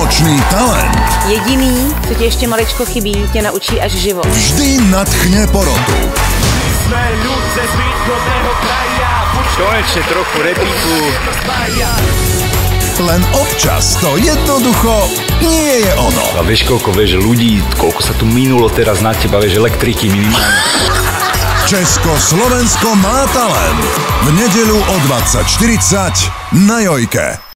výnimočný talent. Jediný, co ti ještě maličko chybí, tě naučí až život. Vždy nadchne porotu. Sme ľud ze východného kraja. Konečne trochu repíku. Len občas to jednoducho nie je ono. A vieš koľko, ľudí, koľko sa tu minulo teraz na teba, elektriky minimálne. Československo má talent. V nedeľu o 20:40 na Jojke.